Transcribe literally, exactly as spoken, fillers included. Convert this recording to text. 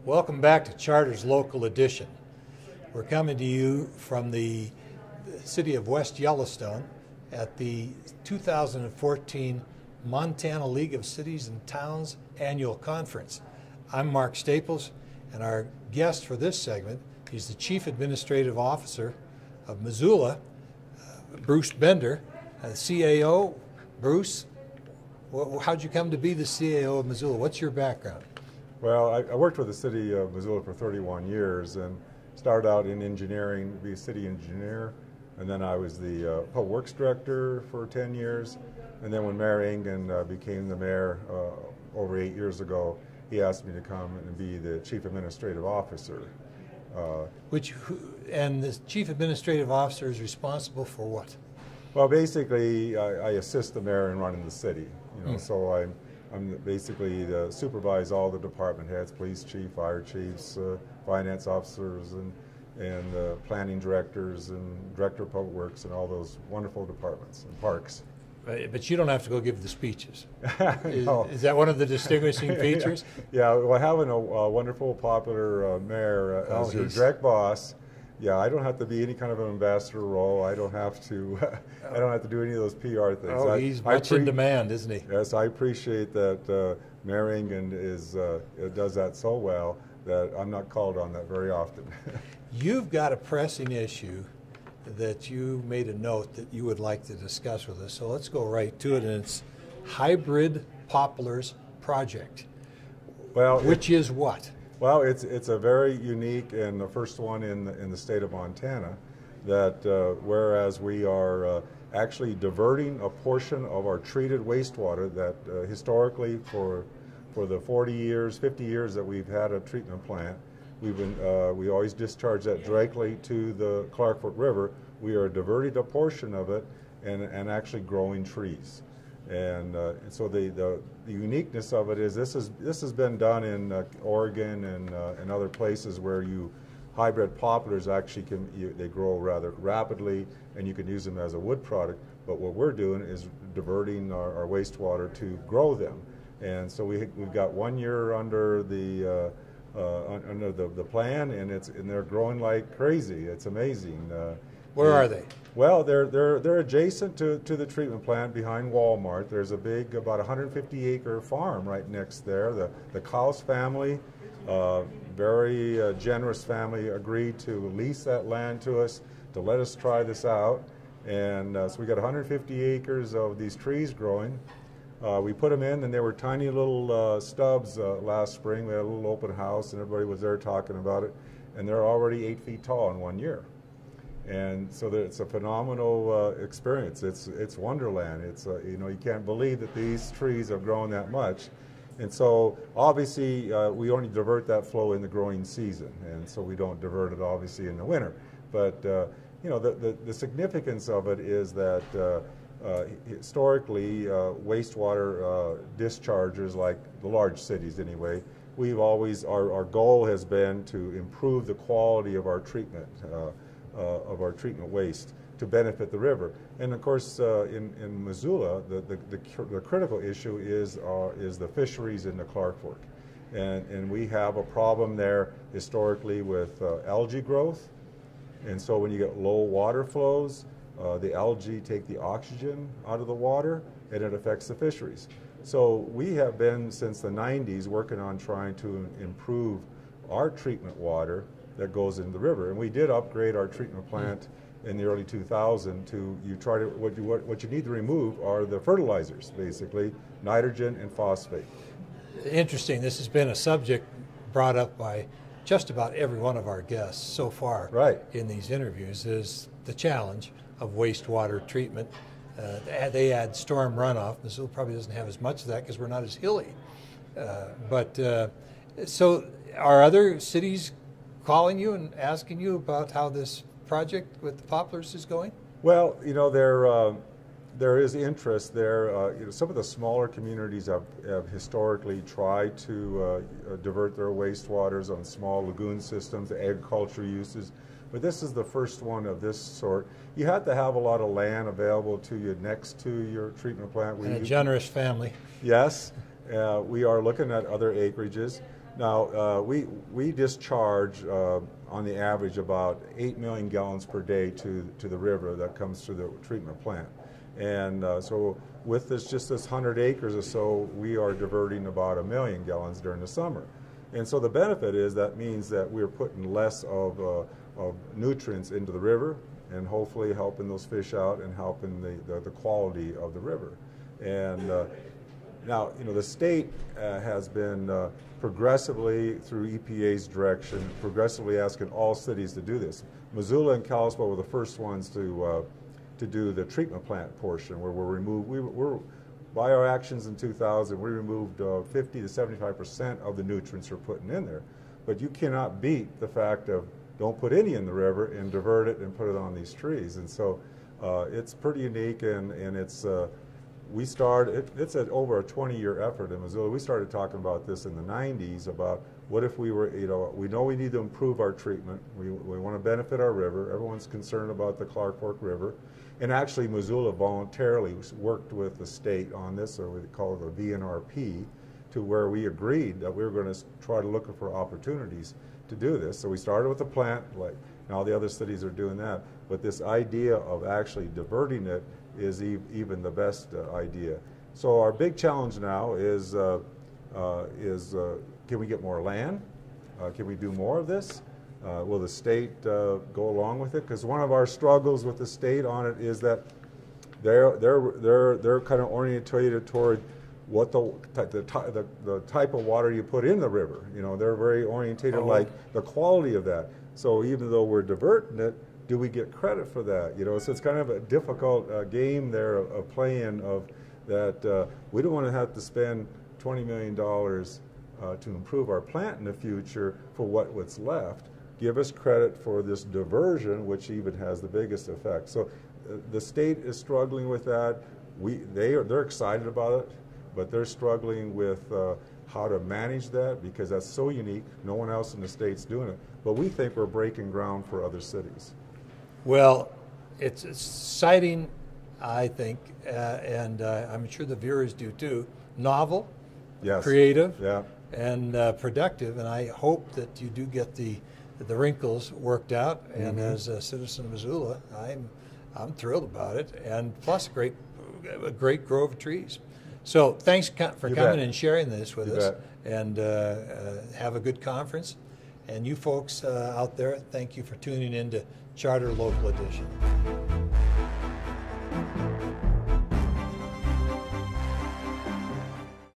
Welcome back to Charter's Local Edition. We're coming to you from the city of West Yellowstone at the two thousand fourteen Montana League of Cities and Towns Annual Conference. I'm Mark Staples, and our guest for this segment is the Chief Administrative Officer of Missoula, uh, Bruce Bender, uh, C A O. Bruce, wh how'd you come to be the C A O of Missoula? What's your background? Well, I, I worked with the city of Missoula for thirty-one years and started out in engineering, to be a city engineer, and then I was the uh, public works director for ten years, and then when Mayor Engen uh, became the mayor uh, over eight years ago, he asked me to come and be the chief administrative officer. Uh, Which, and the chief administrative officer is responsible for what? Well, basically, I, I assist the mayor in running the city. You know, Hmm. so I'm, I'm basically the, supervise all the department heads, police chief, fire chiefs, uh, finance officers, and and uh, planning directors, and director of public works, and all those wonderful departments and parks. Right, but you don't have to go give the speeches. No. is, is that one of the distinguishing features? Yeah, well, having a, a wonderful, popular uh, mayor uh, Oh, as your he's- direct boss. Yeah, I don't have to be any kind of an ambassador role. I don't have to. I don't have to do any of those P R things. Oh, I, he's I much in pre- demand, isn't he? Yes, I appreciate that uh, Mayor Engen is uh, does that so well that I'm not called on that very often. You've got a pressing issue that you made a note that you would like to discuss with us. So let's go right to it, and it's Hybrid Poplars Project, Well, which it, is what? well, it's it's a very unique and the first one in the, in the state of Montana. That uh, whereas we are uh, actually diverting a portion of our treated wastewater that uh, historically for for the forty years, fifty years that we've had a treatment plant, we've been uh, we always discharge that directly to the Clark Fork River. We are diverting a portion of it and and actually growing trees. And, uh, and so the, the the uniqueness of it is this is this has been done in uh, Oregon and uh, and other places where you hybrid poplars actually can you, they grow rather rapidly and you can use them as a wood product. But what we're doing is diverting our, our wastewater to grow them. And so we we've got one year under the uh, uh, under the, the plan, and it's and they're growing like crazy. It's amazing. Uh, Where they, are they? Well, they're they're they're adjacent to to the treatment plant behind Walmart. There's a big, about one hundred fifty acre farm right next there. The the Klaus family, uh, very uh, generous family, agreed to lease that land to us to let us try this out. And uh, so we got one hundred fifty acres of these trees growing. Uh, we put them in, and they were tiny little uh, stubs uh, last spring. We had a little open house, and everybody was there talking about it. And they're already eight feet tall in one year. And so that it's a phenomenal uh, experience. It's it's wonderland. It's uh, you know you can't believe that these trees have grown that much. And so obviously uh, we only divert that flow in the growing season, and so we don't divert it obviously in the winter. But uh, you know the, the the significance of it is that uh, uh, historically uh, wastewater uh, dischargers, like the large cities anyway, we've always our our goal has been to improve the quality of our treatment. Uh, Uh, of our treatment waste to benefit the river. And of course uh, in, in Missoula the, the, the, the critical issue is, uh, is the fisheries in the Clark Fork. And, and we have a problem there historically with uh, algae growth. And so when you get low water flows, uh, the algae take the oxygen out of the water and it affects the fisheries. So we have been since the nineties working on trying to improve our treatment water that goes into the river, and we did upgrade our treatment plant in the early two thousands to you try to what you what, what you need to remove are the fertilizers, basically nitrogen and phosphate. Interesting. This has been a subject brought up by just about every one of our guests so far Right. in these interviews is the challenge of wastewater treatment. Uh, they add storm runoff. Missoula probably doesn't have as much of that because we're not as hilly. Uh, but uh, so are other cities calling you and asking you about how this project with the poplars is going? Well, you know, there uh, there is interest there. Uh, you know, some of the smaller communities have, have historically tried to uh, divert their wastewaters on small lagoon systems, agriculture uses, but this is the first one of this sort. You have to have a lot of land available to you next to your treatment plant. And a generous family. Yes, uh, we are looking at other acreages. Now, uh, we, we discharge uh, on the average about eight million gallons per day to, to the river that comes through the treatment plant. And uh, so with this, just this one hundred acres or so, we are diverting about a million gallons during the summer. And so the benefit is that means that we're putting less of, uh, of nutrients into the river and hopefully helping those fish out and helping the, the, the quality of the river. And uh, now, you know, the state uh, has been uh, progressively, through E P A's direction, progressively asking all cities to do this. Missoula and Kalispell were the first ones to uh, to do the treatment plant portion, where we're removed. We were by our actions in two thousand, we removed uh, fifty to seventy-five percent of the nutrients we're putting in there. But you cannot beat the fact of don't put any in the river and divert it and put it on these trees. And so uh, it's pretty unique, and and it's. Uh, We started, it, it's a, over a twenty year effort in Missoula. We started talking about this in the nineties about what if we were, you know, we know we need to improve our treatment. We, we want to benefit our river. Everyone's concerned about the Clark Fork River. And actually Missoula voluntarily worked with the state on this, or we call it the V N R P, to where we agreed that we were going to try to look for opportunities to do this. So we started with the plant, like now the other cities are doing that. But this idea of actually diverting it is e even the best uh, idea. So our big challenge now is, uh, uh, is uh, can we get more land? Uh, can we do more of this? Uh, will the state uh, go along with it? Because one of our struggles with the state on it is that they're, they're, they're, they're kind of oriented toward what the, the, the, the type of water you put in the river. You know, they're very orientated oh. like the quality of that. So even though we're diverting it, do we get credit for that? You know, so it's kind of a difficult uh, game there of, of playing of that. Uh, we don't want to have to spend twenty million dollars uh, to improve our plant in the future for what, what's left. Give us credit for this diversion, which even has the biggest effect. So uh, the state is struggling with that. We, they are, they're excited about it, but they're struggling with uh, how to manage that because that's so unique. No one else in the state's doing it. But we think we're breaking ground for other cities. Well, it's exciting, I think, uh, and uh, I'm sure the viewers do too. Novel, yes. creative, yeah. and uh, productive, and I hope that you do get the the wrinkles worked out. And mm-hmm. as a citizen of Missoula, I'm I'm thrilled about it, and plus a great a great grove of trees. So thanks for you coming bet. and sharing this with you us, bet. and uh, uh, have a good conference. And you folks uh, out there, thank you for tuning in to Charter Local Edition.